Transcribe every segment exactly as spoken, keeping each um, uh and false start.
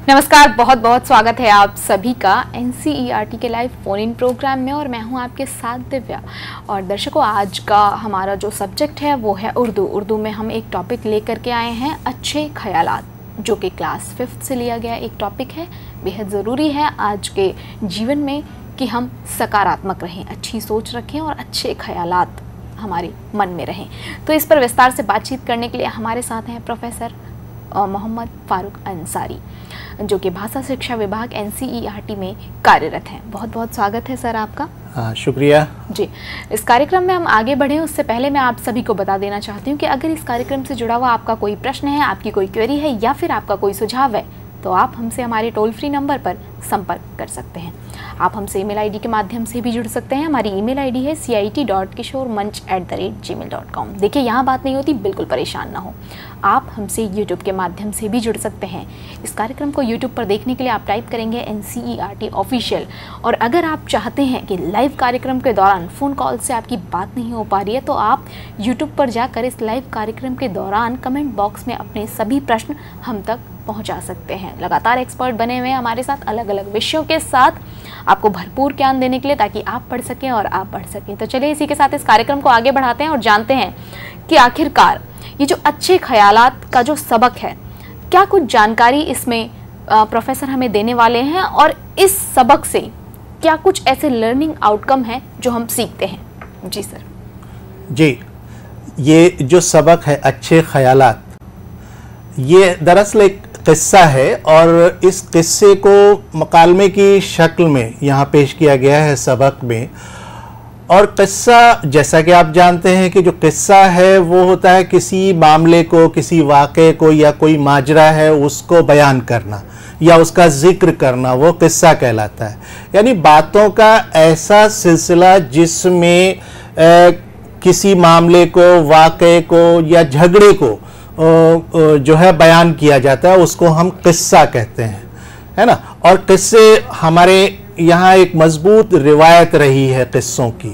नमस्कार, बहुत बहुत स्वागत है आप सभी का एनसीईआरटी के लाइव फोन इन प्रोग्राम में और मैं हूं आपके साथ दिव्या। और दर्शकों, आज का हमारा जो सब्जेक्ट है वो है उर्दू। उर्दू में हम एक टॉपिक लेकर के आए हैं, अच्छे ख्यालात, जो कि क्लास फिफ्थ से लिया गया एक टॉपिक है। बेहद ज़रूरी है आज के जीवन में कि हम सकारात्मक रहें, अच्छी सोच रखें और अच्छे ख्यालात हमारे मन में रहें। तो इस पर विस्तार से बातचीत करने के लिए हमारे साथ हैं प्रोफेसर मोहम्मद फारूक अंसारी, जो कि भाषा शिक्षा विभाग एनसीईआरटी में कार्यरत हैं। बहुत बहुत स्वागत है सर आपका। हाँ, शुक्रिया जी। इस कार्यक्रम में हम आगे बढ़ें उससे पहले मैं आप सभी को बता देना चाहती हूँ कि अगर इस कार्यक्रम से जुड़ा हुआ आपका कोई प्रश्न है, आपकी कोई क्वेरी है या फिर आपका कोई सुझाव है, तो आप हमसे हमारे टोल फ्री नंबर पर संपर्क कर सकते हैं। आप हमसे ईमेल आईडी के माध्यम से भी जुड़ सकते हैं। हमारी ईमेल आईडी है सी I T dot Kishor Manch at the rate Gmail dot com. देखिए, यहाँ बात नहीं होती, बिल्कुल परेशान ना हो। आप हमसे यूट्यूब के माध्यम से भी जुड़ सकते हैं। इस कार्यक्रम को यूट्यूब पर देखने के लिए आप टाइप करेंगे N C E R T official. और अगर आप चाहते हैं कि लाइव कार्यक्रम के दौरान फ़ोन कॉल से आपकी बात नहीं हो पा रही है, तो आप यूट्यूब पर जाकर इस लाइव कार्यक्रम के दौरान कमेंट बॉक्स में अपने सभी प्रश्न हम तक पहुंचा सकते हैं। लगातार एक्सपर्ट बने हुए हैं हमारे साथ अलग अलग विषयों के साथ आपको भरपूर ज्ञान देने के लिए, ताकि आप पढ़ सकें और आप बढ़ सकें। तो चलिए इसी के साथ इस कार्यक्रम को आगे बढ़ाते हैं और जानते हैं कि आखिरकार ये जो अच्छे ख्यालात का जो सबक है, क्या कुछ जानकारी इसमें प्रोफेसर हमें देने वाले हैं और इस सबक से क्या कुछ ऐसे लर्निंग आउटकम हैं जो हम सीखते हैं। जी सर। जी, ये जो सबक है अच्छे ख्यालात, ये दरअसल एक किस्सा है और इस किस्से को मकालमे की शक्ल में यहाँ पेश किया गया है सबक में। और किस्सा, जैसा कि आप जानते हैं कि जो किस्सा है वो होता है किसी मामले को, किसी वाक़े को या कोई माजरा है उसको बयान करना या उसका जिक्र करना, वो किस्सा कहलाता है। यानी बातों का ऐसा सिलसिला जिसमें किसी मामले को, वाक़े को या झगड़े को जो है बयान किया जाता है, उसको हम किस्सा कहते हैं, है ना। और किस्से, हमारे यहाँ एक मजबूत रिवायत रही है किस्सों की।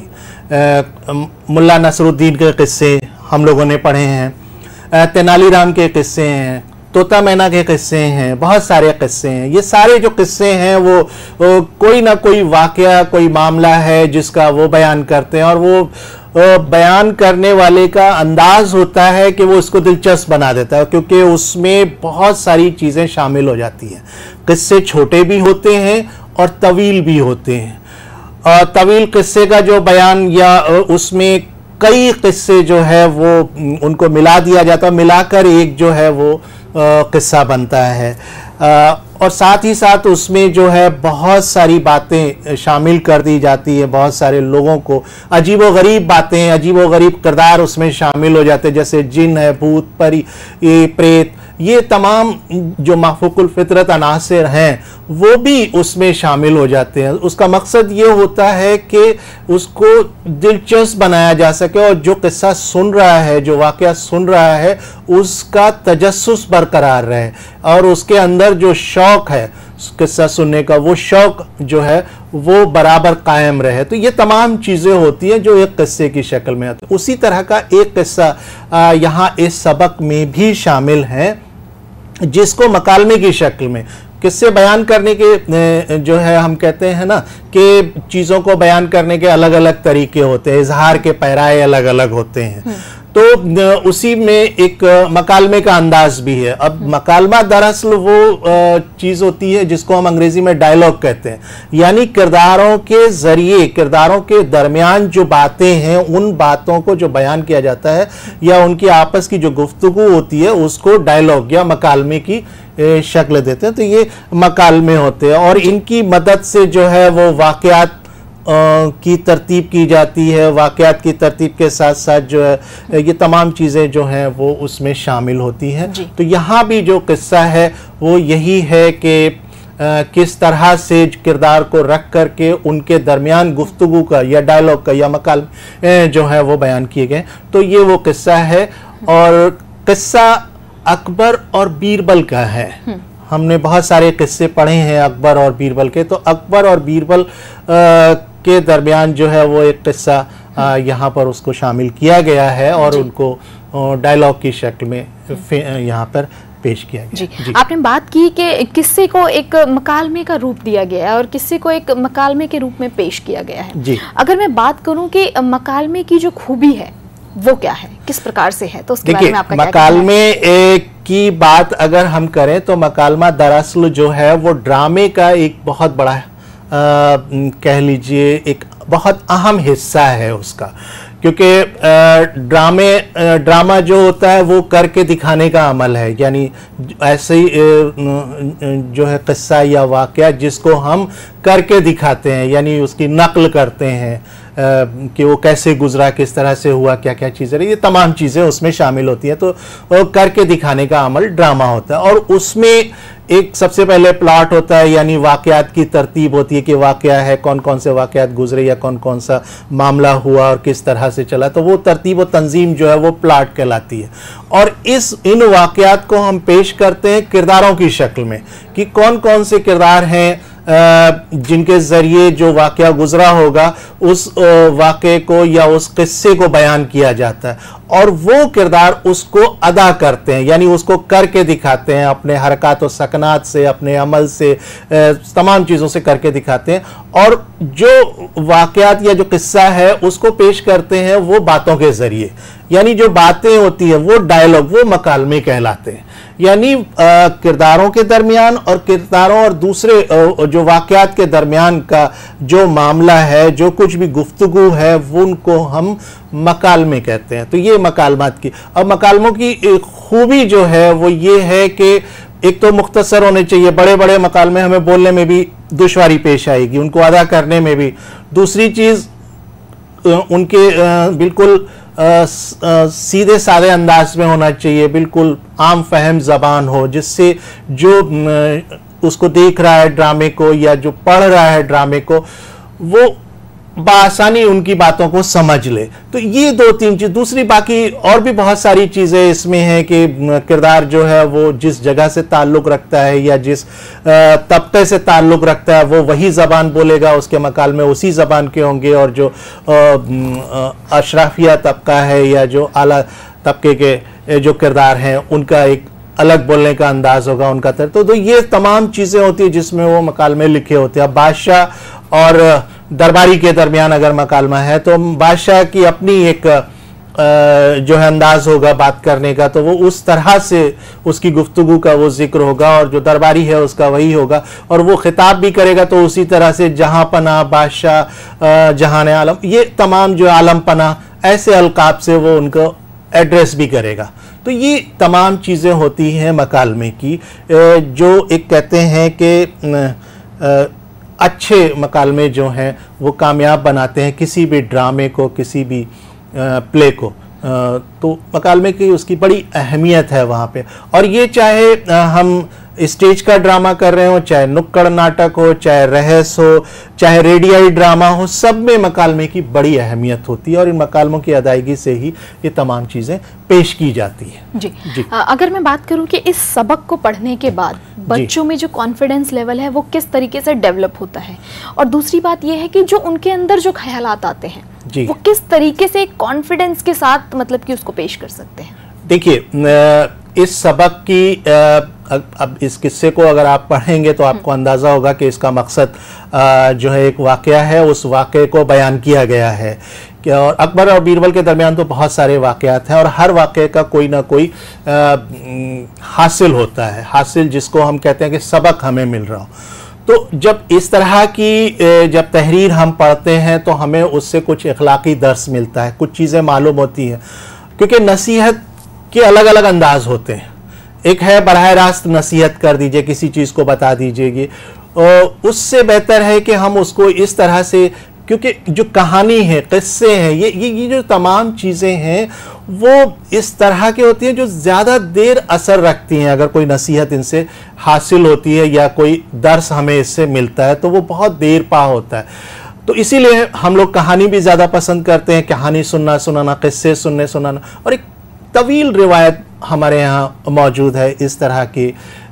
मुल्ला नसरुद्दीन के किस्से हम लोगों ने पढ़े हैं, तेनालीराम के किस्से हैं, तोता मैना के किस्से हैं, बहुत सारे किस्से हैं। ये सारे जो किस्से हैं वो, वो कोई ना कोई वाक़या, कोई मामला है जिसका वो बयान करते हैं। और वो बयान करने वाले का अंदाज होता है कि वो उसको दिलचस्प बना देता है, क्योंकि उसमें बहुत सारी चीज़ें शामिल हो जाती हैं। किस्से छोटे भी होते हैं और तवील भी होते हैं। और तवील किस्से का जो बयान, या उसमें कई किस्से जो है वो उनको मिला दिया जाता है, मिलाकर एक जो है वो किस्सा बनता है। आ, और साथ ही साथ उसमें जो है बहुत सारी बातें शामिल कर दी जाती है, बहुत सारे लोगों को अजीबो गरीब बातें, अजीबो गरीब किरदार उसमें शामिल हो जाते हैं, जैसे जिन है, भूत, परी, ये प्रेत, ये तमाम जो माफूकुल फितरत अनासिर हैं वो भी उसमें शामिल हो जाते हैं। उसका मकसद ये होता है कि उसको दिलचस्प बनाया जा सके और जो किस्सा सुन रहा है, जो वाक़या सुन रहा है, उसका तजस्सुस बरकरार रहे और उसके अंदर जो शौक़ है किस्सा सुनने का, वो शौक़ जो है वो बराबर कायम रहे। तो ये तमाम चीज़ें होती हैं जो एक किस्से की शक्ल में आती है। उसी तरह का एक किस्सा यहाँ इस सबक में भी शामिल है, जिसको मकालमे की शक्ल में, किस्से बयान करने के जो है, हम कहते हैं ना कि चीज़ों को बयान करने के अलग अलग तरीके होते हैं, इजहार के पैराए अलग अलग होते हैं। तो उसी में एक मकालमे का अंदाज भी है। अब मकालमा दरअसल वो चीज़ होती है जिसको हम अंग्रेज़ी में डायलॉग कहते हैं, यानी किरदारों के ज़रिए, किरदारों के दरमियान जो बातें हैं, उन बातों को जो बयान किया जाता है या उनकी आपस की जो गुफ्तगू होती है, उसको डायलॉग या मकालमे की शक्ल देते हैं। तो ये मकालमे होते हैं और इनकी मदद से जो है वो वाक़यात की तरतीब की जाती है। वाक़यात की तरतीब के साथ साथ जो है ये तमाम चीज़ें जो हैं वो उसमें शामिल होती हैं। तो यहाँ भी जो किस्सा है वो यही है कि किस तरह से किरदार को रख करके उनके दरमियान गुफ्तगू का या डायलॉग का या मकाल जो है वो बयान किए गए। तो ये वो किस्सा है और किस्सा अकबर और बीरबल का है। हमने बहुत सारे किस्से पढ़े हैं अकबर और बीरबल के। तो अकबर और बीरबल आ, के दरमियान जो है वो एक किस्सा यहाँ पर उसको शामिल किया गया है और उनको डायलॉग की शक्ल में यहाँ पर पेश किया गया। जी, जी। आपने बात की कि किस्से को एक मकालमे का रूप दिया गया है और किस्से को एक मकालमे के रूप में पेश किया गया है। जी। अगर मैं बात करूं कि मकालमे की जो खूबी है वो क्या है, किस प्रकार से है, तो उसके बारे में आपका क्या कहना है? मकालमे की बात अगर हम करें तो मकालमा दरअसल जो है वो ड्रामे का एक बहुत बड़ा आ, कह लीजिए एक बहुत अहम हिस्सा है उसका, क्योंकि ड्रामे ड्रामा जो होता है वो करके दिखाने का अमल है, यानी ऐसे ही जो है किस्सा या वाक़या जिसको हम करके दिखाते हैं, यानी उसकी नकल करते हैं कि वो कैसे गुजरा, किस तरह से हुआ, क्या क्या चीज़ें, ये तमाम चीज़ें उसमें शामिल होती हैं। तो वो करके दिखाने का अमल ड्रामा होता है और उसमें एक सबसे पहले प्लॉट होता है, यानी वाक़यात की तरतीब होती है कि वाक़या है, कौन कौन से वाक़यात गुजरे या कौन कौन सा मामला हुआ और किस तरह से चला, तो वो तरतीब और तंजीम जो है वो प्लॉट कहलाती है। और इस इन वाक़यात को हम पेश करते हैं किरदारों की शक्ल में कि कौन कौन से किरदार हैं जिनके ज़रिए जो वाक़या गुजरा होगा उस वाक़े को या उस किस्से को बयान किया जाता है और वो किरदार उसको अदा करते हैं, यानी उसको करके दिखाते हैं, अपने हरकत और सकनात से, अपने अमल से, तमाम चीज़ों से करके दिखाते हैं। और जो वाक़यात या जो किस्सा है उसको पेश करते हैं वो बातों के ज़रिए, यानी जो बातें होती हैं वो डायलॉग, वो मकालमे कहलाते हैं। यानी किरदारों के दरमियान और किरदारों और दूसरे आ, जो वाक़यात के दरमियान का जो मामला है, जो कुछ भी गुफ्तगू है, वो उनको हम मकालमे कहते हैं। तो ये मकालमात की, अब मकालमों की खूबी जो है वो ये है कि एक तो मुख्तसर होने चाहिए, बड़े बड़े मकालमे हमें बोलने में भी दुश्वारी पेश आएगी, उनको अदा करने में भी। दूसरी चीज़ उनके बिल्कुल आ, आ, सीधे साधे अंदाज में होना चाहिए, बिल्कुल आम फहम ज़बान हो, जिससे जो आ, उसको देख रहा है ड्रामे को या जो पढ़ रहा है ड्रामे को वो बासानी उनकी बातों को समझ ले। तो ये दो तीन चीज़, दूसरी बाकी और भी बहुत सारी चीज़ें इसमें हैं कि किरदार जो है वो जिस जगह से ताल्लुक़ रखता है या जिस तबके से ताल्लुक़ रखता है वो वही ज़बान बोलेगा, उसके मकालमे उसी ज़बान के होंगे, और जो अशराफिया तबका है या जो आला तबके के जो किरदार हैं उनका एक अलग बोलने का अंदाज होगा, उनका तर तो, तो ये तमाम चीज़ें होती हैं जिसमें वो मकालमे लिखे होते हैं। अब बादशाह और दरबारी के दरमियान अगर मकालमा है तो बादशाह की अपनी एक जो है अंदाज होगा बात करने का, तो वो उस तरह से उसकी गुफ्तगू का वो जिक्र होगा, और जो दरबारी है उसका वही होगा, और वो खिताब भी करेगा तो उसी तरह से जहाँ पना बादशाह, जहान आलम, ये तमाम जो आलम पना ऐसे अलकाब से वो उनको एड्रेस भी करेगा। तो ये तमाम चीज़ें होती हैं मकालमे की, जो एक कहते हैं कि अच्छे मकालमे जो हैं वो कामयाब बनाते हैं किसी भी ड्रामे को, किसी भी प्ले को। तो मकालमे की उसकी बड़ी अहमियत है वहाँ पे। और ये चाहे हम स्टेज का ड्रामा कर रहे हो, चाहे नुक्कड़ नाटक हो, चाहे रहस हो, चाहे रेडियाई ड्रामा हो, सब में मकालमे की बड़ी अहमियत होती है और इन मकालमों की अदायगी से ही ये तमाम चीज़ें पेश की जाती है। जी, जी। आ, अगर मैं बात करूं कि इस सबक को पढ़ने के बाद बच्चों में जो कॉन्फिडेंस लेवल है वो किस तरीके से डेवलप होता है, और दूसरी बात ये है कि जो उनके अंदर जो ख्यालात आते हैं वो किस तरीके से कॉन्फिडेंस के साथ मतलब कि उसको पेश कर सकते हैं। देखिए, इस सबक की अब इस किस्से को अगर आप पढ़ेंगे तो आपको अंदाज़ा होगा कि इसका मकसद जो है एक वाक़या है, उस वाक़े को बयान किया गया है। और अकबर और बीरबल के दरमियान तो बहुत सारे वाक़यात हैं और हर वाक़े का कोई ना कोई आ, हासिल होता है, हासिल जिसको हम कहते हैं कि सबक हमें मिल रहा हो। तो जब इस तरह की जब तहरीर हम पढ़ते हैं तो हमें उससे कुछ अखलाकी दर्स मिलता है, कुछ चीज़ें मालूम होती हैं, क्योंकि नसीहत के अलग अलग अंदाज होते हैं। एक है बराह रास्त नसीहत कर दीजिए, किसी चीज़ को बता दीजिए, और उससे बेहतर है कि हम उसको इस तरह से, क्योंकि जो कहानी है, किस्से हैं, ये ये ये जो तमाम चीज़ें हैं वो इस तरह की होती हैं जो ज़्यादा देर असर रखती हैं। अगर कोई नसीहत इनसे हासिल होती है या कोई दर्स हमें इससे मिलता है तो वो बहुत देर पा होता है। तो इसीलिए हम लोग कहानी भी ज़्यादा पसंद करते हैं, कहानी सुनना सुनाना, किस्से सुनने सुनाना। और एक तवील रिवायत हमारे यहाँ मौजूद है इस तरह की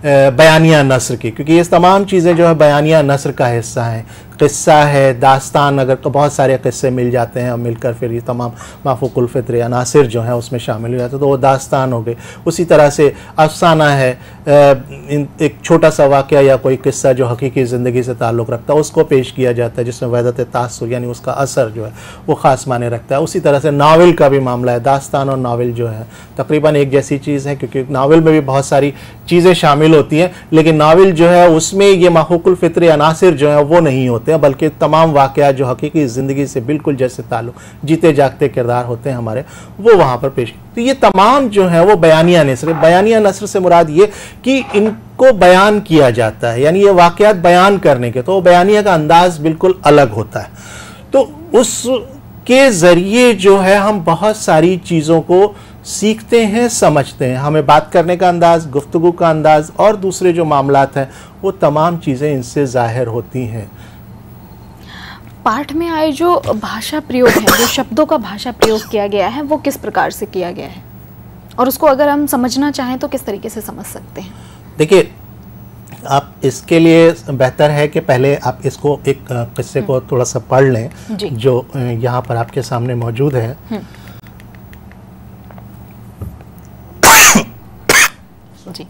बयानिया नस्र की, क्योंकि ये तमाम चीज़ें जो है बयानिया नस्र का हिस्सा हैं। किस्सा है, दास्तान, अगर तो बहुत सारे किस्से मिल जाते हैं और मिलकर फिर ये तमाम माफूकुल फित्र अनासिर जो हैं उसमें शामिल हो जाते हैं, तो वो दास्तान हो गए। उसी तरह से अफसाना है, एक छोटा सा वाक़या या कोई किस्सा जो हकीकी ज़िंदगी से ताल्लुक़ रखता है उसको पेश किया जाता है, जिसमें वहदत तासुर यानी उसका असर जो है वो ख़ास माने रखता है। उसी तरह से नावल का भी मामला है। दास्तान और नावल जो है तकरीबन एक जैसी चीज़ है, क्योंकि नावल में भी बहुत सारी चीज़ें शामिल होती हैं, लेकिन नावल जो है उसमें ये माफूकुल फित्र अनासिर जो है वो नहीं होते हैं, बल्कि तमाम वाक़यात जो हकीकी ज़िंदगी से बिल्कुल जैसे ताल्लुक़ जीते जागते किरदार होते हैं हमारे, वो वहाँ पर पेश। तो ये तमाम जो है वो बयानिया नस्र। बयानिया नस्र से मुराद ये कि इनको बयान किया जाता है, यानी ये वाक़यात बयान करने के, तो बयानिया का अंदाज़ बिल्कुल अलग होता है। तो उसके ज़रिए जो है हम बहुत सारी चीज़ों को सीखते हैं, समझते हैं। हमें बात करने का अंदाज़, गुफ्तगू का अंदाज़ और दूसरे जो मामलात हैं वो तमाम चीज़ें इनसे ज़ाहिर होती हैं। पाठ में आए जो भाषा प्रयोग है, जो शब्दों का भाषा प्रयोग किया गया है, वो किस प्रकार से किया गया है, और उसको अगर हम समझना चाहें तो किस तरीके से समझ सकते हैं? देखिए, आप इसके लिए बेहतर है कि पहले आप इसको एक किस्से को थोड़ा सा पढ़ लें जो यहाँ पर आपके सामने मौजूद है। जी,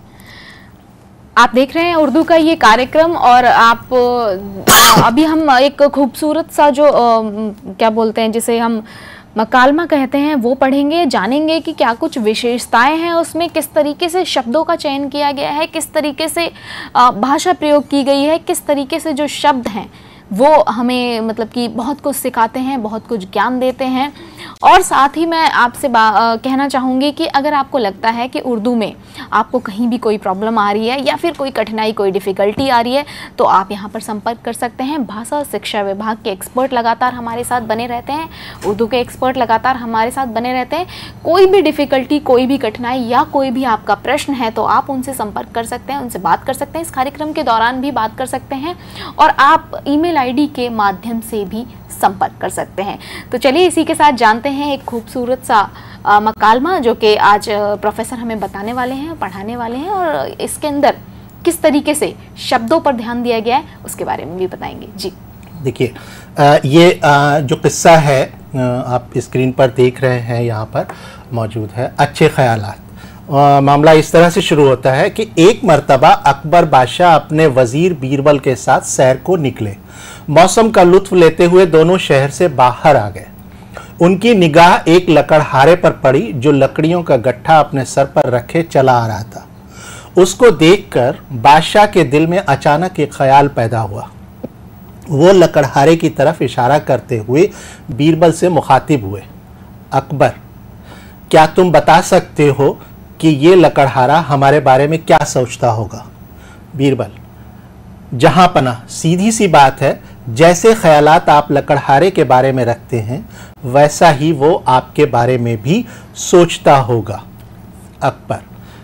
आप देख रहे हैं उर्दू का ये कार्यक्रम, और आप अभी हम एक खूबसूरत सा जो आ, क्या बोलते हैं जिसे हम मकालमा कहते हैं वो पढ़ेंगे, जानेंगे कि क्या कुछ विशेषताएं हैं उसमें, किस तरीके से शब्दों का चयन किया गया है, किस तरीके से भाषा प्रयोग की गई है, किस तरीके से जो शब्द हैं वो हमें मतलब कि बहुत कुछ सिखाते हैं, बहुत कुछ ज्ञान देते हैं। और साथ ही मैं आपसे कहना चाहूँगी कि अगर आपको लगता है कि उर्दू में आपको कहीं भी कोई प्रॉब्लम आ रही है या फिर कोई कठिनाई, कोई डिफ़िकल्टी आ रही है, तो आप यहाँ पर संपर्क कर सकते हैं। भाषा शिक्षा विभाग के एक्सपर्ट लगातार हमारे साथ बने रहते हैं, उर्दू के एक्सपर्ट लगातार हमारे साथ बने रहते हैं। कोई भी डिफ़िकल्टी, कोई भी कठिनाई या कोई भी आपका प्रश्न है तो आप उनसे संपर्क कर सकते हैं, उनसे बात कर सकते हैं। इस कार्यक्रम के दौरान भी बात कर सकते हैं और आप ईमेल आईडी के माध्यम से भी संपर्क कर सकते हैं। तो चलिए इसी के साथ जानते हैं एक खूबसूरत सा आ, मकालमा जो कि आज प्रोफेसर हमें बताने वाले हैं, पढ़ाने वाले हैं, और इसके अंदर किस तरीके से शब्दों पर ध्यान दिया गया है उसके बारे में भी बताएंगे। जी देखिए, ये आ, जो किस्सा है आ, आप स्क्रीन पर देख रहे हैं, यहाँ पर मौजूद है। अच्छे ख्यालात। मामला इस तरह से शुरू होता है कि एक मर्तबा अकबर बादशाह अपने वजीर बीरबल के साथ सैर को निकले। मौसम का लुत्फ लेते हुए दोनों शहर से बाहर आ गए। उनकी निगाह एक लकड़हारे पर पड़ी जो लकड़ियों का गट्ठा अपने सर पर रखे चला आ रहा था। उसको देखकर बादशाह के दिल में अचानक एक ख्याल पैदा हुआ। वो लकड़हारे की तरफ इशारा करते हुए बीरबल से मुखातिब हुए, अकबर, क्या तुम बता सकते हो कि ये लकड़हारा हमारे बारे में क्या सोचता होगा? बीरबल, जहां पना, सीधी सी बात है, जैसे ख्यालात आप लकड़हारे के बारे में रखते हैं वैसा ही वो आपके बारे में भी सोचता होगा। अकबर,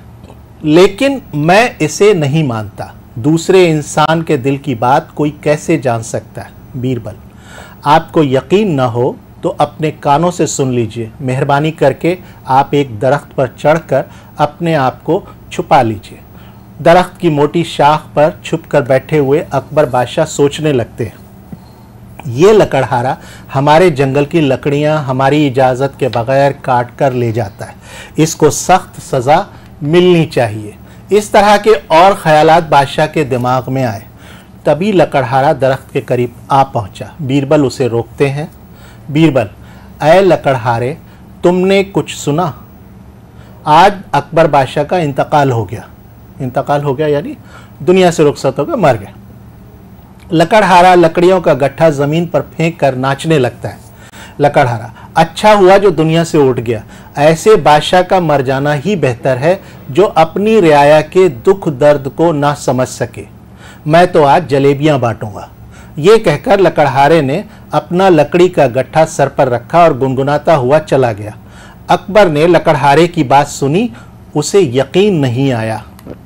लेकिन मैं इसे नहीं मानता। दूसरे इंसान के दिल की बात कोई कैसे जान सकता है? बीरबल, आपको यकीन न हो तो अपने कानों से सुन लीजिए। मेहरबानी करके आप एक दरख्त पर चढ़कर अपने आप को छुपा लीजिए। दरख्त की मोटी शाख पर छुपकर बैठे हुए अकबर बादशाह सोचने लगते हैं, ये लकड़हारा हमारे जंगल की लकड़ियां हमारी इजाज़त के बगैर काट कर ले जाता है, इसको सख्त सज़ा मिलनी चाहिए। इस तरह के और ख्यालात बादशाह के दिमाग में आए। तभी लकड़हारा दरख्त के करीब आ पहुंचा। बीरबल उसे रोकते हैं। बीरबल, ऐ लकड़हारे, तुमने कुछ सुना? आज अकबर बादशाह का इंतकाल हो गया। इंतकाल हो गया यानी दुनिया से रुखसत हो गया, मर गया। लकड़हारा लकड़ियों का गट्ठा ज़मीन पर फेंक कर नाचने लगता है। लकड़हारा, अच्छा हुआ जो दुनिया से उठ गया। ऐसे बादशाह का मर जाना ही बेहतर है जो अपनी रियाया के दुख दर्द को ना समझ सके। मैं तो आज जलेबियां बांटूंगा। ये कहकर लकड़हारे ने अपना लकड़ी का गट्ठा सर पर रखा और गुनगुनाता हुआ चला गया। अकबर ने लकड़हारे की बात सुनी, उसे यकीन नहीं आया।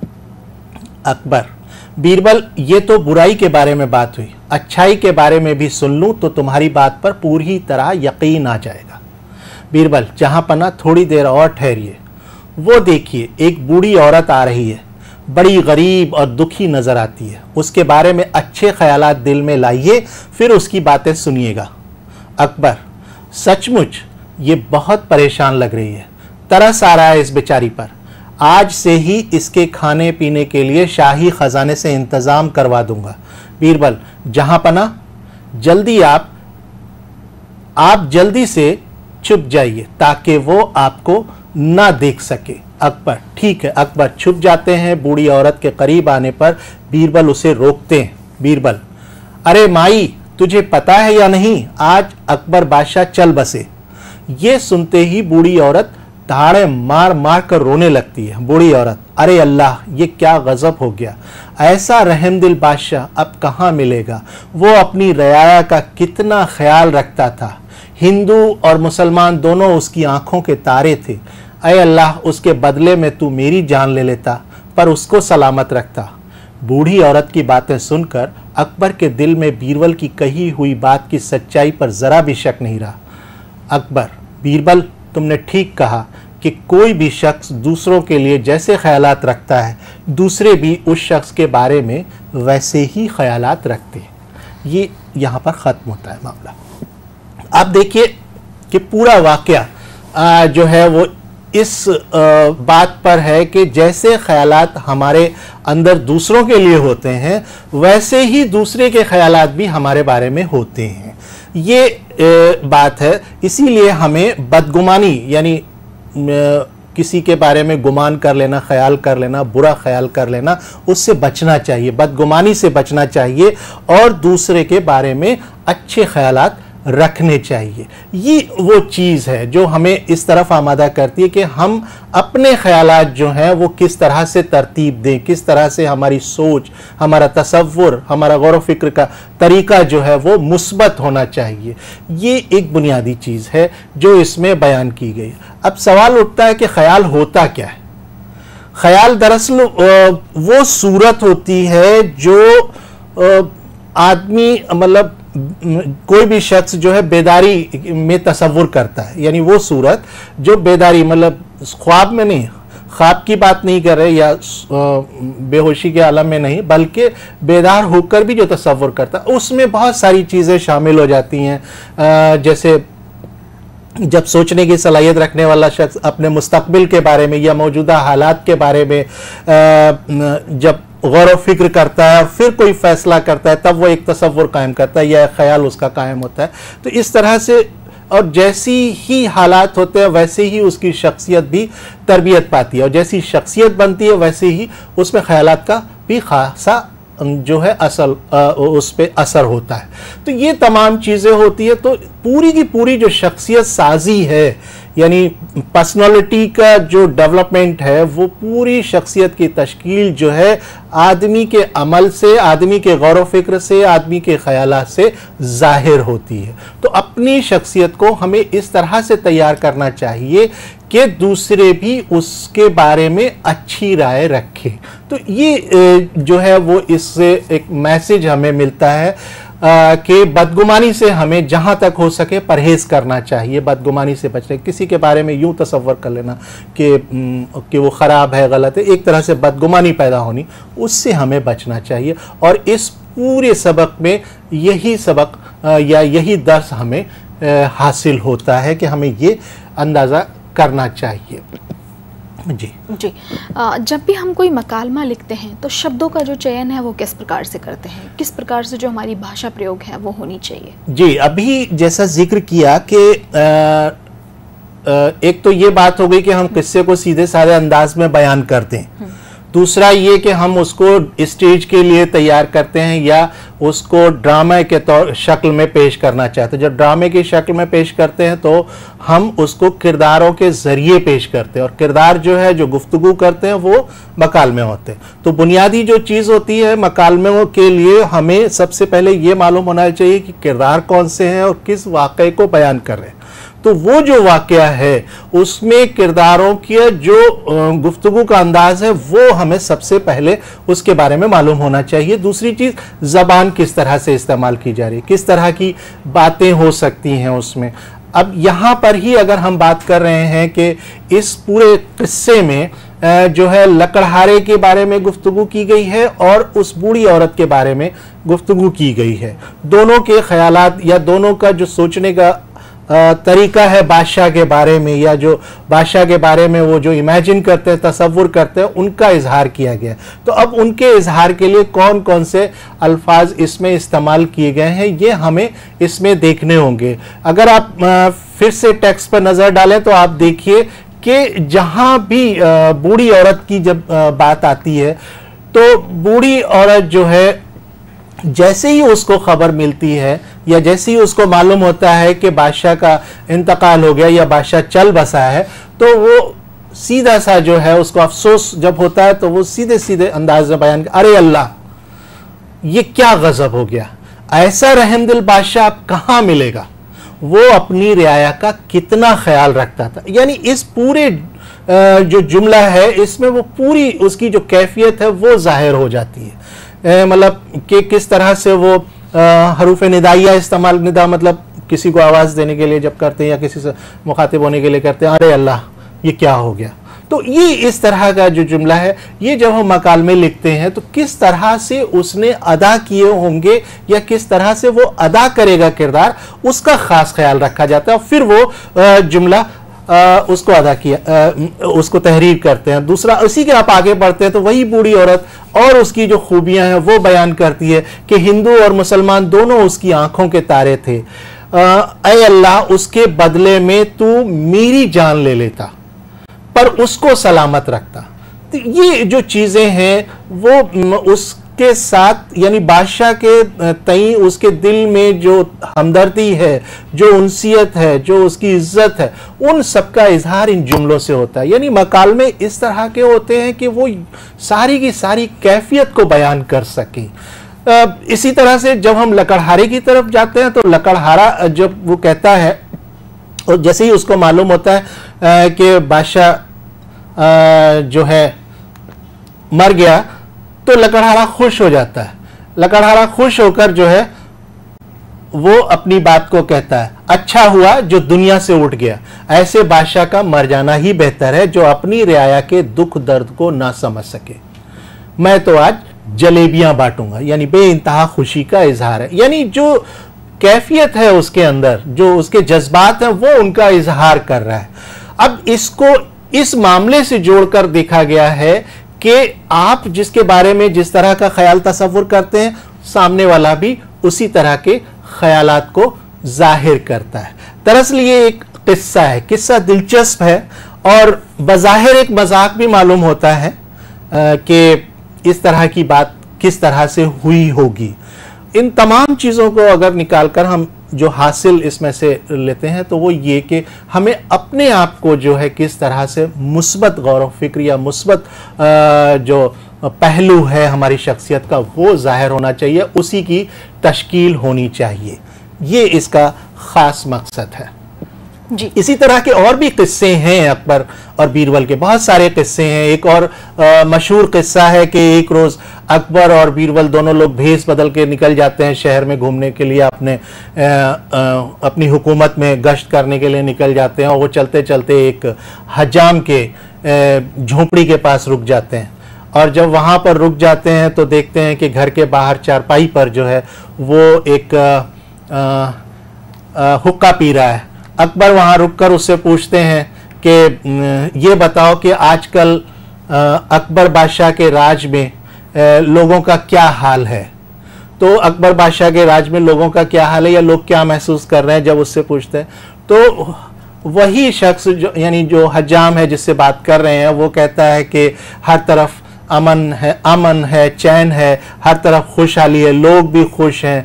अकबर, बीरबल, ये तो बुराई के बारे में बात हुई, अच्छाई के बारे में भी सुन लूं तो तुम्हारी बात पर पूरी तरह यकीन आ जाएगा। बीरबल, जहां पना, थोड़ी देर और ठहरिए। वो देखिए, एक बूढ़ी औरत आ रही है। बड़ी गरीब और दुखी नज़र आती है, उसके बारे में अच्छे ख्यालात दिल में लाइए, फिर उसकी बातें सुनिएगा। अकबर, सचमुच ये बहुत परेशान लग रही है, तरस आ रहा है इस बेचारी पर। आज से ही इसके खाने पीने के लिए शाही ख़जाने से इंतज़ाम करवा दूंगा। बीरबल, जहाँ पना, जल्दी आप आप जल्दी से छुप जाइए ताकि वो आपको ना देख सके। अकबर, ठीक है। अकबर छुप जाते हैं। बूढ़ी औरत के करीब आने पर बीरबल उसे रोकते हैं। बीरबल, अरे माई, तुझे पता है या नहीं, आज अकबर बादशाह चल बसे। ये सुनते ही बूढ़ी औरत दहाड़े मार मार कर रोने लगती है। बूढ़ी औरत, अरे अल्लाह, ये क्या गजब हो गया, ऐसा रहमदिल बादशाह अब कहाँ मिलेगा। वो अपनी रयाया का कितना ख्याल रखता था, हिंदू और मुसलमान दोनों उसकी आंखों के तारे थे। अय अल्लाह, उसके बदले में तू मेरी जान ले लेता, पर उसको सलामत रखता। बूढ़ी औरत की बातें सुनकर अकबर के दिल में बीरबल की कही हुई बात की सच्चाई पर ज़रा भी शक नहीं रहा। अकबर, बीरबल, तुमने ठीक कहा कि कोई भी शख्स दूसरों के लिए जैसे ख्यालात रखता है, दूसरे भी उस शख्स के बारे में वैसे ही ख्यालात रखते हैं। ये यहाँ पर ख़त्म होता है मामला। आप देखिए कि पूरा वाक़या जो है वो इस आ, बात पर है कि जैसे ख्यालात हमारे अंदर दूसरों के लिए होते हैं, वैसे ही दूसरे के ख्यालात भी हमारे बारे में होते हैं। ये आ, बात है। इसीलिए हमें बदगुमानी यानी किसी के बारे में गुमान कर लेना, ख्याल कर लेना, बुरा ख्याल कर लेना, उससे बचना चाहिए, बदगुमानी से बचना चाहिए और दूसरे के बारे में अच्छे ख्यालात रखने चाहिए। ये वो चीज़ है जो हमें इस तरफ आमादा करती है कि हम अपने ख्यालात जो हैं वो किस तरह से तरतीब दें, किस तरह से हमारी सोच, हमारा तसव्वुर, हमारा गौर व फिक्र का तरीका जो है वो मुस्बत होना चाहिए। ये एक बुनियादी चीज़ है जो इसमें बयान की गई। अब सवाल उठता है कि ख्याल होता क्या है। ख्याल दरअसल वो सूरत होती है जो आदमी मतलब कोई भी शख्स जो है बेदारी में तसव्वुर करता है, यानी वो सूरत जो बेदारी मतलब ख्वाब में नहीं, ख्वाब की बात नहीं कर रहे या बेहोशी के आलम में नहीं, बल्कि बेदार होकर भी जो तसव्वुर करता है, उसमें बहुत सारी चीज़ें शामिल हो जाती हैं। जैसे जब सोचने की सलाहियत रखने वाला शख्स अपने मुस्तकबिल के बारे में या मौजूदा हालात के बारे में जब गौर व फिक्र करता है, फिर कोई फैसला करता है, तब वो एक तसव्वुर कायम करता है या ख्याल उसका कायम होता है। तो इस तरह से और जैसी ही हालात होते हैं वैसे ही उसकी शख्सियत भी तरबियत पाती है, और जैसी शख्सियत बनती है वैसे ही उसमें ख्यालात का भी खासा जो है असल उस पर असर होता है। तो ये तमाम चीज़ें होती है। तो पूरी की पूरी जो शख्सियत साजी है, यानी पर्सनालिटी का जो डेवलपमेंट है, वो पूरी शख्सियत की तश्कील जो है आदमी के अमल से, आदमी के गौर व फिक्र से, आदमी के ख्यालात से ज़ाहिर होती है। तो अपनी शख्सियत को हमें इस तरह से तैयार करना चाहिए कि दूसरे भी उसके बारे में अच्छी राय रखें। तो ये जो है वो इससे एक मैसेज हमें मिलता है कि बदगुमानी से हमें जहाँ तक हो सके परहेज़ करना चाहिए, बदगुमानी से बचने। किसी के बारे में यूँ तसव्वुर कर लेना कि कि वो ख़राब है, गलत है, एक तरह से बदगुमानी पैदा होनी, उससे हमें बचना चाहिए। और इस पूरे सबक में यही सबक या यही दर्स हमें हासिल होता है कि हमें ये अंदाज़ा करना चाहिए। जी जी जब भी हम कोई मकालमा लिखते हैं तो शब्दों का जो चयन है वो किस प्रकार से करते हैं, किस प्रकार से जो हमारी भाषा प्रयोग है वो होनी चाहिए? जी, अभी जैसा जिक्र किया कि एक तो ये बात हो गई कि हम किस्से को सीधे साधे अंदाज में बयान करते हैं, दूसरा ये कि हम उसको स्टेज के लिए तैयार करते हैं या उसको ड्रामे के तौर शक्ल में पेश करना चाहते हैं। जब ड्रामे की शक्ल में पेश करते हैं तो हम उसको किरदारों के ज़रिए पेश करते हैं, और किरदार जो है जो गुफ्तगू करते हैं वो मकालमे होते हैं। तो बुनियादी जो चीज़ होती है मकालमे के लिए हमें सबसे पहले ये मालूम होना चाहिए कि किरदार कौन से हैं और किस वाक़े को बयान कर रहे हैं। तो वो जो वाक़या है उसमें किरदारों की जो गुफ्तगू का अंदाज है वो हमें सबसे पहले उसके बारे में मालूम होना चाहिए। दूसरी चीज़, ज़बान किस तरह से इस्तेमाल की जा रही है, किस तरह की बातें हो सकती हैं उसमें। अब यहाँ पर ही अगर हम बात कर रहे हैं कि इस पूरे किस्से में जो है लकड़हारे के बारे में गुफ्तगू की गई है और उस बूढ़ी औरत के बारे में गुफ्तगू की गई है। दोनों के ख्यालात या दोनों का जो सोचने का तरीका है बादशाह के बारे में, या जो बादशाह के बारे में वो जो इमेजिन करते हैं, तसव्वुर करते हैं, उनका इजहार किया गया। तो अब उनके इजहार के लिए कौन कौन से अल्फाज इसमें इस्तेमाल किए गए हैं ये हमें इसमें देखने होंगे। अगर आप फिर से टेक्स्ट पर नज़र डालें तो आप देखिए कि जहां भी बूढ़ी औरत की जब बात आती है तो बूढ़ी औरत जो है जैसे ही उसको खबर मिलती है या जैसे ही उसको मालूम होता है कि बादशाह का इंतकाल हो गया या बादशाह चल बसा है, तो वो सीधा सा जो है उसको अफसोस जब होता है तो वो सीधे सीधे अंदाज में बयान, अरे अल्लाह ये क्या गजब हो गया, ऐसा रहमदिल बादशाह अब कहाँ मिलेगा। वो अपनी रियाया का कितना ख्याल रखता था। यानी इस पूरे जो जुमला है इसमें वो पूरी उसकी जो कैफियत है वो जाहिर हो जाती है। मतलब कि किस तरह से वो हरूफ निदाइया इस्तेमाल, निदा मतलब किसी को आवाज़ देने के लिए जब करते हैं या किसी से मुखातिब होने के लिए करते हैं, अरे अल्लाह ये क्या हो गया। तो ये इस तरह का जो जुमला है ये जब हम मकाल में लिखते हैं तो किस तरह से उसने अदा किए होंगे या किस तरह से वो अदा करेगा किरदार, उसका ख़ास ख्याल रखा जाता है और फिर वो जुमला आ, उसको अदा किया आ, उसको तहरीर करते हैं। दूसरा उसी के आप आगे बढ़ते हैं तो वही बूढ़ी औरत और उसकी जो खूबियां हैं वो बयान करती है कि हिंदू और मुसलमान दोनों उसकी आंखों के तारे थे। ऐ अल्लाह उसके बदले में तू मेरी जान ले लेता पर उसको सलामत रखता। तो ये जो चीज़ें हैं वो उसके साथ यानी बादशाह के तई उसके दिल में जो हमदर्दी है, जो उनसियत है, जो उसकी इज्जत है, उन सबका इजहार इन जुमलों से होता है। यानी मकाल में इस तरह के होते हैं कि वो सारी की सारी कैफियत को बयान कर सकें। इसी तरह से जब हम लकड़हारे की तरफ जाते हैं तो लकड़हारा जब वो कहता है और जैसे ही उसको मालूम होता है कि बादशाह जो है मर गया तो लकड़हारा खुश हो जाता है। लकड़हारा खुश होकर जो है वो अपनी बात को कहता है, अच्छा हुआ जो दुनिया से उठ गया, ऐसे बादशाह का मर जाना ही बेहतर है जो अपनी रियाया के दुख दर्द को ना समझ सके। मैं तो आज जलेबियां बांटूंगा। यानी बेइंतहा खुशी का इजहार है। यानी जो कैफियत है उसके अंदर, जो उसके जज्बात हैं, वो उनका इजहार कर रहा है। अब इसको इस मामले से जोड़कर देखा गया है कि आप जिसके बारे में जिस तरह का ख्याल तसव्वुर करते हैं, सामने वाला भी उसी तरह के ख्यालात को जाहिर करता है। दरअसल ये एक किस्सा है, किस्सा दिलचस्प है और बज़ाहिर एक मजाक भी मालूम होता है कि इस तरह की बात किस तरह से हुई होगी। इन तमाम चीज़ों को अगर निकालकर हम जो हासिल इसमें से लेते हैं तो वो ये कि हमें अपने आप को जो है किस तरह से मुस्बत गौर फिक्र या मुस्बत जो पहलू है हमारी शख्सियत का वो जाहिर होना चाहिए, उसी की तश्कील होनी चाहिए। ये इसका ख़ास मकसद है जी। इसी तरह के और भी किस्से हैं अकबर और बीरबल के, बहुत सारे किस्से हैं। एक और मशहूर किस्सा है कि एक रोज़ अकबर और बीरबल दोनों लोग भेस बदल के निकल जाते हैं शहर में घूमने के लिए, अपने आ, आ, अपनी हुकूमत में गश्त करने के लिए निकल जाते हैं और वो चलते चलते एक हजाम के झोंपड़ी के पास रुक जाते हैं। और जब वहाँ पर रुक जाते हैं तो देखते हैं कि घर के बाहर चारपाई पर जो है वो एक आ, आ, हुक्का पी रहा है। अकबर वहाँ रुककर उससे पूछते हैं कि ये बताओ कि आजकल अकबर बादशाह के राज में लोगों का क्या हाल है। तो अकबर बादशाह के राज में लोगों का क्या हाल है या लोग क्या महसूस कर रहे हैं, जब उससे पूछते हैं तो वही शख्स जो यानी जो हजाम है जिससे बात कर रहे हैं वो कहता है कि हर तरफ अमन है, अमन है, चैन है, हर तरफ खुशहाली है, लोग भी खुश हैं,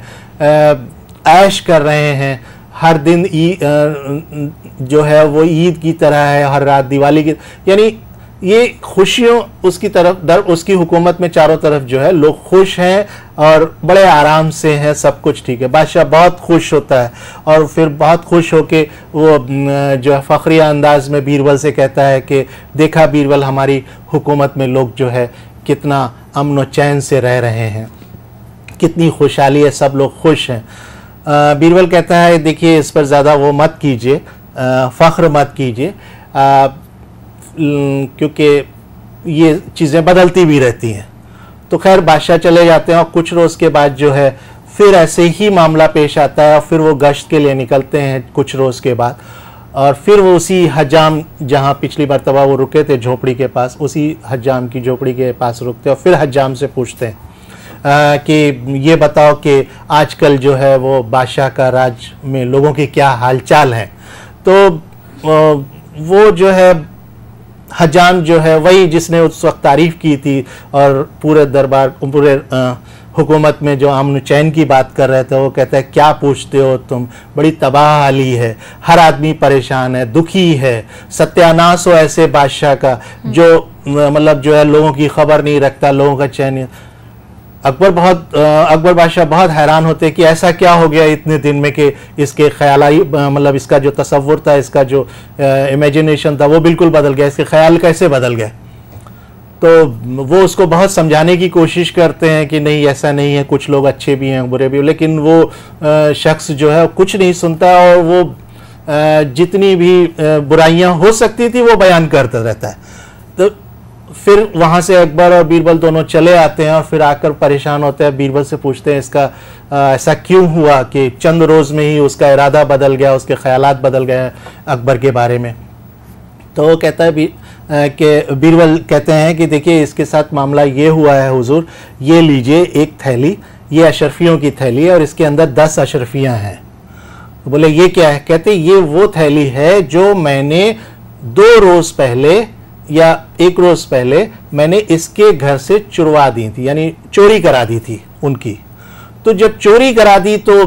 ऐश कर रहे हैं, हर दिन ईद जो है वो ईद की तरह है, हर रात दिवाली की। यानी ये खुशियों उसकी तरफ दर उसकी हुकूमत में चारों तरफ जो है लोग खुश हैं और बड़े आराम से हैं, सब कुछ ठीक है। बादशाह बहुत खुश होता है और फिर बहुत खुश होके वो जो है फ़ख्रिया अंदाज में बीरबल से कहता है कि देखा बीरबल, हमारी हुकूमत में लोग जो है कितना अमन व चैन से रह रहे हैं, कितनी खुशहाली है, सब लोग खुश हैं। बीरबल कहता है देखिए इस पर ज़्यादा वो मत कीजिए, फ़ख्र मत कीजिए, क्योंकि ये चीज़ें बदलती भी रहती हैं। तो खैर बादशाह चले जाते हैं और कुछ रोज़ के बाद जो है फिर ऐसे ही मामला पेश आता है और फिर वो गश्त के लिए निकलते हैं कुछ रोज़ के बाद, और फिर वो उसी हजाम जहाँ पिछली मरतबा वो रुके थे झोपड़ी के पास, उसी हजाम की झोपड़ी के पास रुकते और फिर हजाम से पूछते हैं आ, कि ये बताओ कि आजकल जो है वो बादशाह का राज में लोगों के क्या हालचाल हैं। तो आ, वो जो है हजाम जो है वही जिसने उस वक्त तारीफ़ की थी और पूरे दरबार पूरे आ, हुकूमत में जो अमन चैन की बात कर रहे थे, वो कहता है क्या पूछते हो तुम, बड़ी तबाह हाली है, हर आदमी परेशान है, दुखी है, सत्यानाश हो ऐसे बादशाह का जो मतलब जो है लोगों की खबर नहीं रखता, लोगों का चैन। अकबर बहुत अकबर बादशाह बहुत हैरान होते कि ऐसा क्या हो गया इतने दिन में कि इसके ख्याल मतलब इसका जो तसव्वुर था, इसका जो इमेजिनेशन था वो बिल्कुल बदल गया, इसके ख्याल कैसे बदल गए। तो वो उसको बहुत समझाने की कोशिश करते हैं कि नहीं ऐसा नहीं है, कुछ लोग अच्छे भी हैं बुरे भी, लेकिन वो शख्स जो है कुछ नहीं सुनता और वो जितनी भी बुराइयां हो सकती थी वो बयान करता रहता है। तो फिर वहाँ से अकबर और बीरबल दोनों चले आते हैं और फिर आकर परेशान होते हैं, बीरबल से पूछते हैं इसका आ, ऐसा क्यों हुआ कि चंद रोज़ में ही उसका इरादा बदल गया, उसके ख्यालात बदल गए अकबर के बारे में। तो वो कहता है भी कि बीरबल कहते हैं कि देखिए इसके साथ मामला ये हुआ है हुजूर, ये लीजिए एक थैली, ये अशरफियों की थैली है और इसके अंदर दस अशरफियाँ हैं। तो बोले ये क्या है? कहते ये वो थैली है जो मैंने दो रोज़ पहले या एक रोज़ पहले मैंने इसके घर से चुरवा दी थी, यानी चोरी करा दी थी उनकी। तो जब चोरी करा दी तो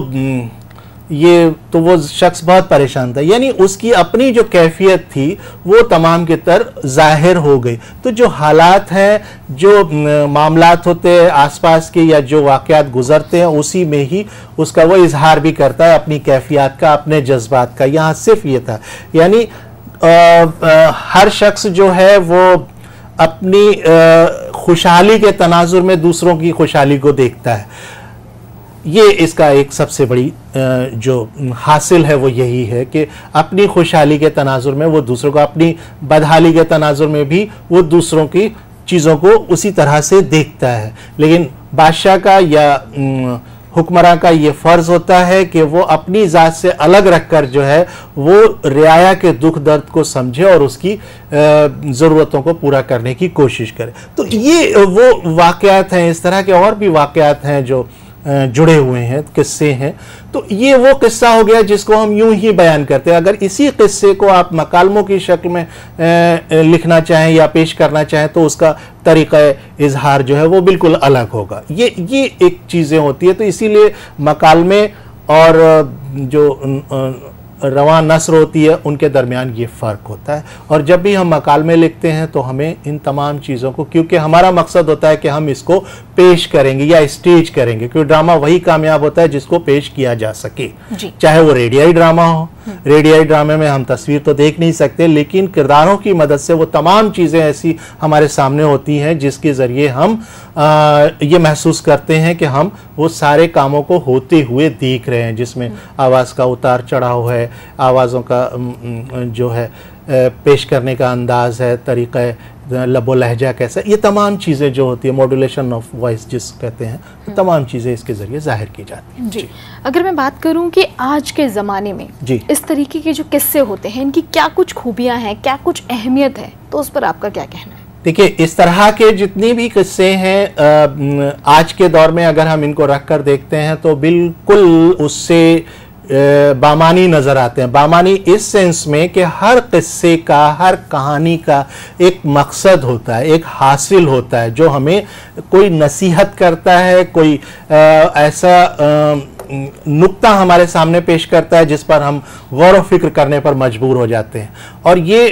ये तो वो शख्स बहुत परेशान था, यानी उसकी अपनी जो कैफियत थी वो तमाम के तर जाहिर हो गई। तो जो हालात हैं, जो मामलात होते हैं आसपास के या जो वाक़यात गुजरते हैं, उसी में ही उसका वो इजहार भी करता है अपनी कैफियत का, अपने जज्बात का। यहाँ सिर्फ ये था, यानी आ, आ, हर शख्स जो है वो अपनी खुशहाली के तनाजुर में दूसरों की खुशहाली को देखता है। ये इसका एक सबसे बड़ी जो हासिल है वो यही है कि अपनी खुशहाली के तनाजुर में वो दूसरों को, अपनी बदहाली के तनाजुर में भी वो दूसरों की चीज़ों को उसी तरह से देखता है। लेकिन बादशाह का या हुक्मरान का ये फ़र्ज़ होता है कि वो अपनी ज़ात से अलग रखकर जो है वो रियाया के दुख दर्द को समझे और उसकी ज़रूरतों को पूरा करने की कोशिश करे। तो ये वो वाक़यात हैं, इस तरह के और भी वाक़यात हैं जो जुड़े हुए हैं, किस्से हैं। तो ये वो किस्सा हो गया जिसको हम यूं ही बयान करते हैं। अगर इसी किस्से को आप मकालमों की शक्ल में ए, लिखना चाहें या पेश करना चाहें तो उसका तरीक़ा इजहार जो है वो बिल्कुल अलग होगा। ये ये एक चीज़ें होती है। तो इसीलिए मकालमे और जो रवां नस्र होती है उनके दरमियान ये फ़र्क होता है। और जब भी हम मकालमे लिखते हैं तो हमें इन तमाम चीज़ों को, क्योंकि हमारा मकसद होता है कि हम इसको पेश करेंगे या स्टेज करेंगे, क्योंकि ड्रामा वही कामयाब होता है जिसको पेश किया जा सके, चाहे वो रेडियाई ड्रामा हो। रेडियाई ड्रामे में हम तस्वीर तो देख नहीं सकते, लेकिन किरदारों की मदद से वो तमाम चीज़ें ऐसी हमारे सामने होती हैं जिसके ज़रिए हम आ, ये महसूस करते हैं कि हम वो सारे कामों को होते हुए देख रहे हैं, जिसमें आवाज़ का उतार चढ़ाव है, आवाज़ों का जो है पेश करने का अंदाज़ है, तरीक़ा लबो लहजा कैसा, ये तमाम चीज़ें जो होती है, मॉड्यूलेशन ऑफ वॉइस जिस कहते हैं, तो तमाम चीज़ें इसके ज़रिए ज़ाहिर की जाती हैं। जी, अगर मैं बात करूं कि आज के ज़माने में जी इस तरीके के जो किस्से होते हैं, इनकी क्या कुछ खूबियां हैं, क्या कुछ अहमियत है, तो उस पर आपका क्या कहना है? देखिए, इस तरह के जितने भी किस्से हैं आज के दौर में अगर हम इनको रख कर देखते हैं तो बिल्कुल उससे बामानी नज़र आते हैं। बामानी इस सेंस में कि हर किस्से का, हर कहानी का एक मकसद होता है, एक हासिल होता है जो हमें कोई नसीहत करता है, कोई आ, ऐसा आ, नुक्ता हमारे सामने पेश करता है जिस पर हम गौर व फिक्र करने पर मजबूर हो जाते हैं। और ये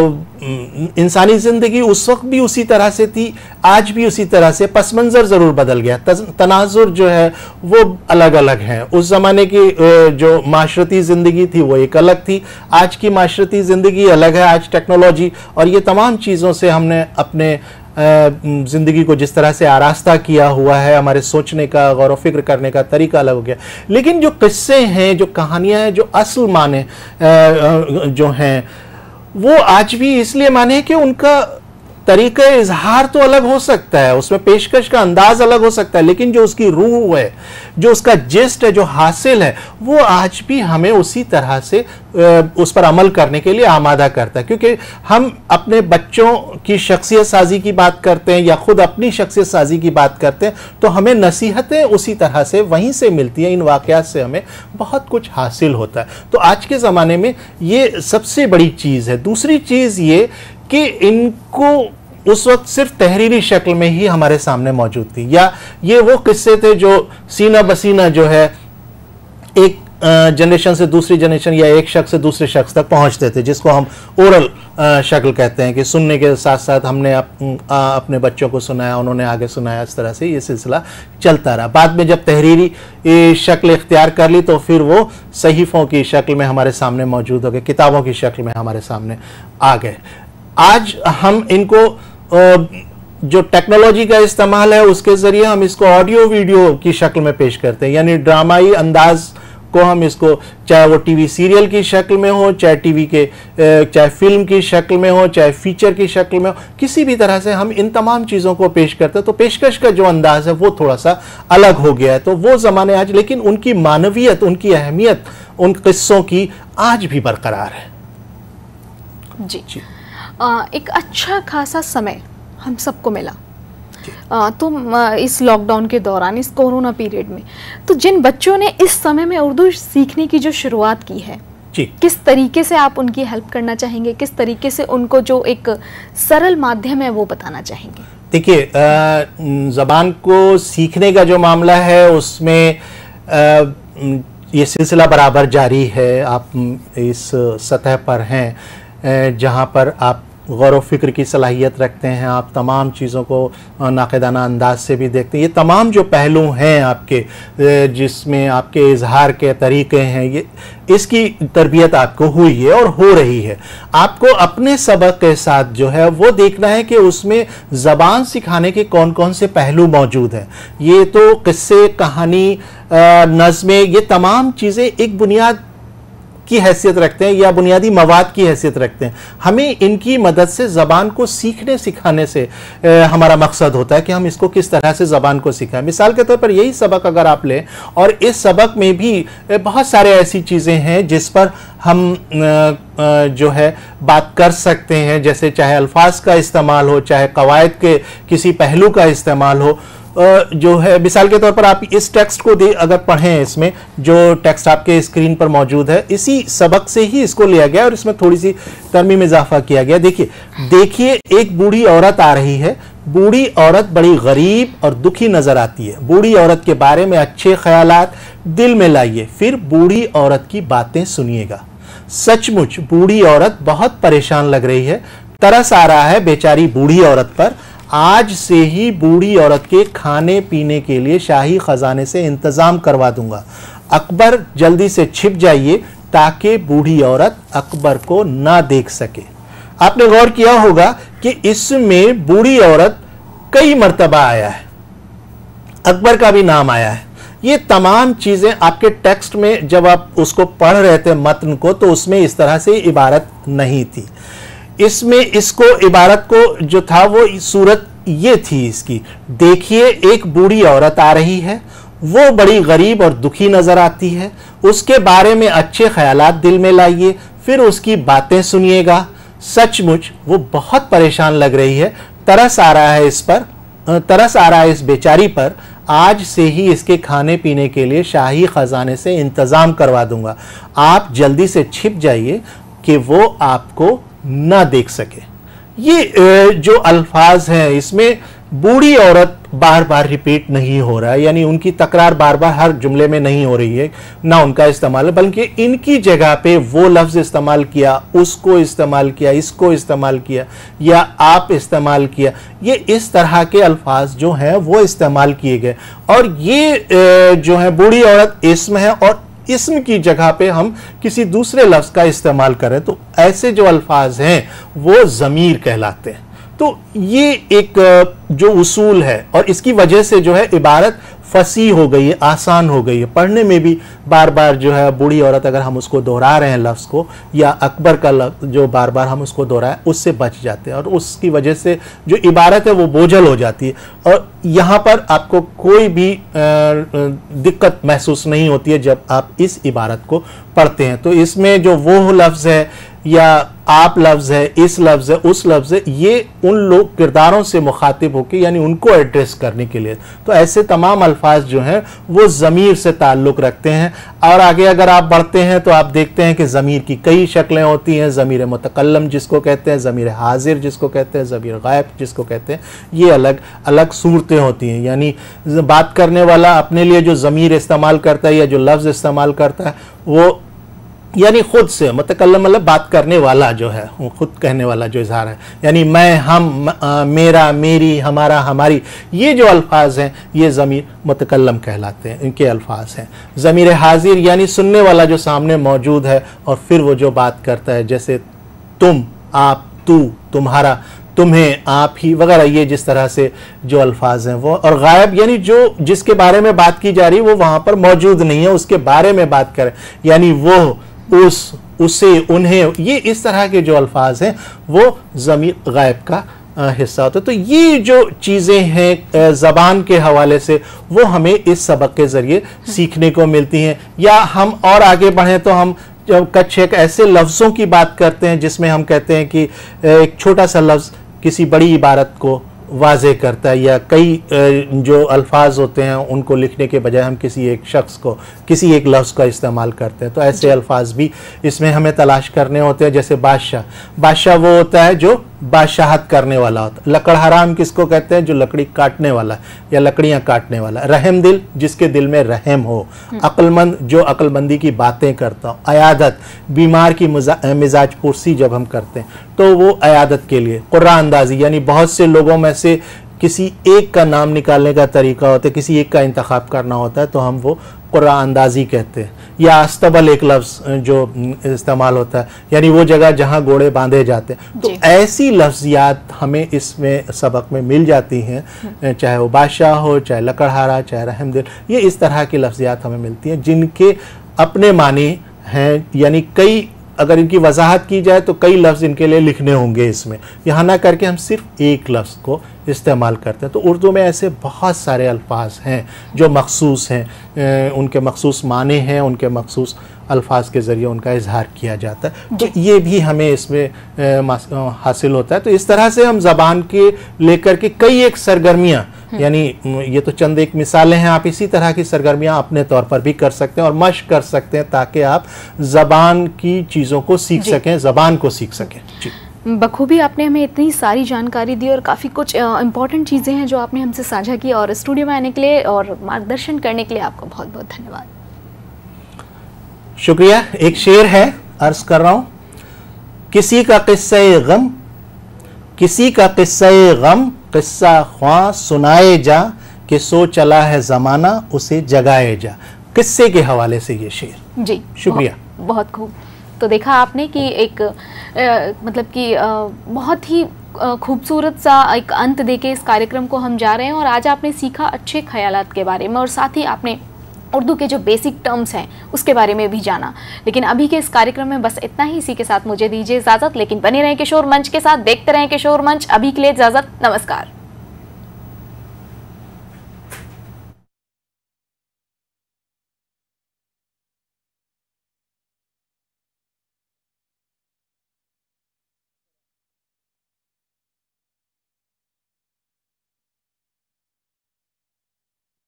इंसानी ज़िंदगी उस वक्त भी उसी तरह से थी, आज भी उसी तरह से, पस मंज़र ज़रूर बदल गया, तनाजुर जो है वो अलग अलग हैं। उस ज़माने की जो माशरती ज़िंदगी थी वो एक अलग थी, आज की माशरती ज़िंदगी अलग है। आज टेक्नोलॉजी और ये तमाम चीज़ों से हमने अपने ज़िंदगी को जिस तरह से आरास्ता किया हुआ है, हमारे सोचने का, गौर व फिक्र करने का तरीका अलग हो गया। लेकिन जो किस्से हैं, जो कहानियाँ हैं, जो असल माने जो हैं, वो आज भी इसलिए माने कि उनका तरीका इजहार तो अलग हो सकता है, उसमें पेशकश का अंदाज अलग हो सकता है, लेकिन जो उसकी रूह है, जो उसका जिस्ट है, जो हासिल है, वो आज भी हमें उसी तरह से उस पर अमल करने के लिए आमादा करता है। क्योंकि हम अपने बच्चों की शख्सियत साजी की बात करते हैं या खुद अपनी शख्सियत साजी की बात करते हैं, तो हमें नसीहतें उसी तरह से वहीं से मिलती हैं, इन वाक़यात से हमें बहुत कुछ हासिल होता है। तो आज के ज़माने में ये सबसे बड़ी चीज़ है। दूसरी चीज़ ये कि इनको उस वक्त सिर्फ तहरीरी शक्ल में ही हमारे सामने मौजूद थी, या ये वो किस्से थे जो सीना बसीना जो है एक जनरेशन से दूसरी जनरेशन या एक शख्स से दूसरे शख्स तक पहुंचते थे, जिसको हम ओरल शक्ल कहते हैं, कि सुनने के साथ साथ हमने अप, आ, अपने बच्चों को सुनाया, उन्होंने आगे सुनाया, इस तरह से ये सिलसिला चलता रहा। बाद में जब तहरीरी शक्ल इख्तियार कर ली तो फिर वो सहीफ़ों की शक्ल में हमारे सामने मौजूद हो गए, किताबों की शक्ल में हमारे सामने आ गए। आज हम इनको जो टेक्नोलॉजी का इस्तेमाल है उसके ज़रिए हम इसको ऑडियो वीडियो की शक्ल में पेश करते हैं, यानी ड्रामाई अंदाज को हम इसको, चाहे वो टीवी सीरियल की शक्ल में हो, चाहे टीवी के चाहे फिल्म की शक्ल में हो, चाहे फीचर की शक्ल में हो, किसी भी तरह से हम इन तमाम चीज़ों को पेश करते हैं। तो पेशकश का जो अंदाज है वो थोड़ा सा अलग हो गया है। तो वो ज़माने आज, लेकिन उनकी मानवियत, उनकी अहमियत उन किस्सों की आज भी बरकरार है। जी, जी। आ, एक अच्छा खासा समय हम सबको मिला, आ, तो इस लॉकडाउन के दौरान, इस कोरोना पीरियड में, तो जिन बच्चों ने इस समय में उर्दू सीखने की जो शुरुआत की है, जी, किस तरीके से आप उनकी हेल्प करना चाहेंगे, किस तरीके से उनको जो एक सरल माध्यम है वो बताना चाहेंगे? देखिए, ज़बान को सीखने का जो मामला है उसमें आ, ये सिलसिला बराबर जारी है। आप इस सतह पर हैं जहाँ पर आप गौर व फिक्र की सलाहियत रखते हैं, आप तमाम चीज़ों को नाक़िदाना अंदाज से भी देखते हैं। ये तमाम जो पहलू हैं आपके, जिसमें आपके इजहार के तरीक़े हैं, ये इसकी तरबियत आपको हुई है और हो रही है। आपको अपने सबक के साथ जो है वो देखना है कि उसमें ज़बान सिखाने के कौन कौन से पहलू मौजूद हैं। ये तो किस्से, कहानी, नज़्में, ये तमाम चीज़ें एक बुनियाद की हैसियत रखते हैं या बुनियादी मवाद की हैसियत रखते हैं। हमें इनकी मदद से ज़बान को सीखने सिखाने से ए, हमारा मकसद होता है कि हम इसको किस तरह से ज़बान को सिखाएं। मिसाल के तौर पर यही सबक अगर आप लें, और इस सबक में भी बहुत सारे ऐसी चीज़ें हैं जिस पर हम आ, जो है बात कर सकते हैं, जैसे चाहे अल्फाज का इस्तेमाल हो, चाहे कवायद के किसी पहलू का इस्तेमाल हो। जो है मिसाल के तौर पर आप इस टेक्स्ट को दे अगर पढ़ें, इसमें जो टेक्स्ट आपके स्क्रीन पर मौजूद है, इसी सबक से ही इसको लिया गया और इसमें थोड़ी सी तरमीम इजाफा किया गया। देखिए देखिए एक बूढ़ी औरत आ रही है। बूढ़ी औरत बड़ी गरीब और दुखी नजर आती है। बूढ़ी औरत के बारे में अच्छे ख्यालात दिल में लाइए, फिर बूढ़ी औरत की बातें सुनिएगा। सचमुच बूढ़ी औरत बहुत परेशान लग रही है, तरस आ रहा है बेचारी बूढ़ी औरत पर। आज से ही बूढ़ी औरत के खाने पीने के लिए शाही खजाने से इंतजाम करवा दूंगा। अकबर जल्दी से छिप जाइए ताकि बूढ़ी औरत अकबर को ना देख सके। आपने गौर किया होगा कि इसमें बूढ़ी औरत कई मर्तबा आया है, अकबर का भी नाम आया है। ये तमाम चीजें आपके टेक्स्ट में जब आप उसको पढ़ रहे थे मतन को, तो उसमें इस तरह से इबारत नहीं थी। इसमें इसको इबारत को जो था वो सूरत ये थी इसकी, देखिए एक बूढ़ी औरत आ रही है, वो बड़ी गरीब और दुखी नजर आती है, उसके बारे में अच्छे ख्यालात दिल में लाइए, फिर उसकी बातें सुनिएगा। सचमुच वो बहुत परेशान लग रही है, तरस आ रहा है इस पर, तरस आ रहा है इस बेचारी पर। आज से ही इसके खाने पीने के लिए शाही खजाने से इंतजाम करवा दूंगा। आप जल्दी से छिप जाइए कि वो आपको ना देख सके। ये जो अल्फाज हैं इसमें बूढ़ी औरत बार बार रिपीट नहीं हो रहा है, यानी उनकी तकरार बार बार हर जुमले में नहीं हो रही है, ना उनका इस्तेमाल है, बल्कि इनकी जगह पे वो लफ्ज़ इस्तेमाल किया, उसको इस्तेमाल किया, इसको इस्तेमाल किया या आप इस्तेमाल किया। ये इस तरह के अल्फाज जो हैं वो इस्तेमाल किए गए। और ये जो है बूढ़ी औरत इसम है और इसम की जगह पे हम किसी दूसरे लफ्ज़ का इस्तेमाल करें तो ऐसे जो अल्फाज हैं वो ज़मीर कहलाते हैं। तो ये एक जो उसूल है और इसकी वजह से जो है इबारत फसी हो गई है, आसान हो गई है, पढ़ने में भी बार बार जो है बूढ़ी औरत अगर हम उसको दोहरा रहे हैं लफ्ज़ को, या अकबर का लफ्ज़ जो बार बार हम उसको दोहराएं, उससे बच जाते हैं और उसकी वजह से जो इबारत है वो बोझल हो जाती है। और यहाँ पर आपको कोई भी दिक्कत महसूस नहीं होती है जब आप इस इबारत को पढ़ते हैं। तो इसमें जो वो लफ्ज़ है या आप लफ्ज़ है, इस लफ्ज़ है, उस लफ्ज़ है, ये उन लोग किरदारों से मुखातिब होकर यानी उनको एड्रेस करने के लिए, तो ऐसे तमाम अल्फाज जो हैं वो ज़मीर से ताल्लुक़ रखते हैं। और आगे अगर आप बढ़ते हैं तो आप देखते हैं कि ज़मीर की कई शक्लें होती हैं, ज़मीर मुतकल्लम जिसको कहते हैं, ज़मीर हाजिर जिसको कहते हैं, ज़मीर गायब जिसको कहते हैं, ये अलग अलग सूरतें होती हैं। यानी बात करने वाला अपने लिए जो ज़मीर इस्तेमाल करता है या जो लफ्ज़ इस्तेमाल करता है वो यानी खुद से, मुतकल्लम मतलब बात करने वाला जो है, वो खुद कहने वाला जो इजहार है, यानी मैं, हम, आ, मेरा, मेरी, हमारा, हमारी, ये जो अल्फाज हैं ये ज़मीर मुतकल्लम कहलाते हैं, इनके अल्फाज हैं। ज़मीर हाजिर यानी सुनने वाला जो सामने मौजूद है और फिर वो जो बात करता है, जैसे तुम, आप, तू, तुम्हारा, तुम्हें, आप ही वगैरह, ये जिस तरह से जो अल्फाज हैं वो। और गायब यानी जो जिसके बारे में बात की जा रही है वो वहाँ पर मौजूद नहीं है, उसके बारे में बात करें, यानी वो, उस, उसे, उन्हें, ये इस तरह के जो अल्फाज हैं वो ज़मीर गायब का हिस्सा होता है। तो ये जो चीज़ें हैं ज़बान के हवाले से वो हमें इस सबक के ज़रिए सीखने को मिलती हैं। या हम और आगे बढ़ें तो हम जब कच्छ एक ऐसे लफ्ज़ों की बात करते हैं जिसमें हम कहते हैं कि एक छोटा सा लफ्ज़ किसी बड़ी इबारत को वाज़े करता है, या कई जो अल्फाज होते हैं उनको लिखने के बजाय हम किसी एक शख्स को, किसी एक लफ्ज़ का इस्तेमाल करते हैं। तो ऐसे अल्फाज भी इसमें हमें तलाश करने होते हैं। जैसे बादशाह, बादशाह वो होता है जो बादशाहत करने वाला होता है। लकड़ हराम किसको कहते हैं? जो लकड़ी काटने वाला या लकड़ियाँ काटने वाला। रहम दिल, जिसके दिल में रहम हो। अक्लमंद, जो अक्लमंदी की बातें करता हो। अयादत, बीमार की मिजाज पुरसी जब हम करते हैं तो वो अयादत के लिए। कुर्रा अंदाजी, यानी बहुत से लोगों में से किसी एक का नाम निकालने का तरीका होता है, किसी एक का इंतखाब करना होता है तो हम वो कुर्रा अंदाजी कहते हैं। या अस्तबल एक लफ्ज़ जो इस्तेमाल होता है, यानी वो जगह जहाँ घोड़े बांधे जाते हैं। तो ऐसी लफ्ज़ियात हमें इसमें सबक में मिल जाती हैं, चाहे वो बादशाह हो, चाहे लकड़हारा, चाहे रहमदिल, ये इस तरह की लफ्ज़ियात हमें मिलती हैं जिनके अपने मानी हैं। यानी कई, अगर इनकी वजाहत की जाए तो कई लफ्ज़ इनके लिए लिखने होंगे इसमें, यहाँ ना करके हम सिर्फ एक लफ्ज़ को इस्तेमाल करते हैं। तो उर्दू में ऐसे बहुत सारे अल्फाज हैं जो मखसूस हैं, उनके मखसूस माने हैं, उनके मखसूस अल्फाज के ज़रिए उनका इजहार किया जाता है। तो ये भी हमें इसमें हासिल होता है। तो इस तरह से हम ज़बान के लेकर के कई एक सरगर्मियाँ, यानी ये तो चंद एक मिसालें हैं, आप इसी तरह की सरगर्मियाँ अपने तौर पर भी कर सकते हैं और मश्क कर सकते हैं ताकि आप ज़बान की चीज़ों को सीख सकें, ज़बान को सीख सकें। जी, बखूबी आपने हमें इतनी सारी जानकारी दी और काफ़ी कुछ इम्पॉर्टेंट चीज़ें हैं जो आपने हमसे साझा की, और स्टूडियो में आने के लिए और मार्गदर्शन करने के लिए आपका बहुत बहुत धन्यवाद। शुक्रिया। एक शेर है, अर्ज कर रहा हूँ। किसी का किस्सा गम, किसी का किस्सा गम, किस्सा ख्वां सुनाए जा, कि सो चला है ज़माना उसे जगाए जा। किस्से के हवाले से ये शेर। जी, शुक्रिया। बहुत, बहुत खूब। तो देखा आपने कि एक आ, मतलब कि आ, बहुत ही खूबसूरत सा एक अंत देके इस कार्यक्रम को हम जा रहे हैं, और आज आपने सीखा अच्छे ख्यालात के बारे में, और साथ ही आपने उर्दू के जो बेसिक टर्म्स हैं उसके बारे में भी जाना। लेकिन अभी के इस कार्यक्रम में बस इतना ही। इसी के साथ मुझे दीजिए इजाज़त, लेकिन बने रहें किशोर मंच के साथ, देखते रहें किशोर मंच। अभी के लिए इजाज़त, नमस्कार।